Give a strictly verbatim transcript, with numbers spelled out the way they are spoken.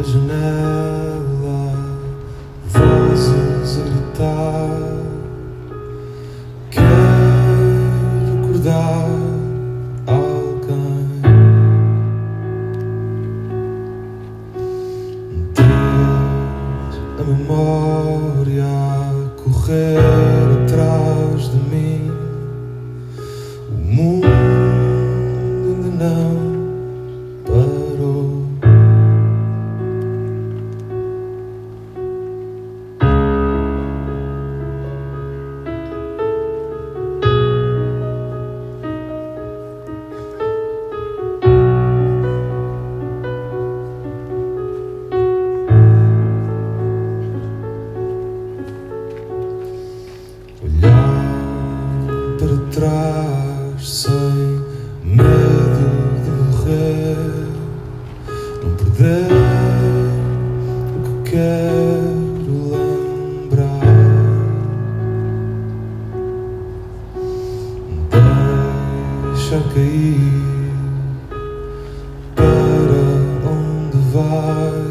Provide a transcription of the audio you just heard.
a janela, vozes a gritar. Quero acordar alguém. Ter a memória a correr atrás de mim. O mundo ainda não parou. Olhar para trás sem medo de morrer, não perder o que quero lembrar. Deixar cair para onde vai.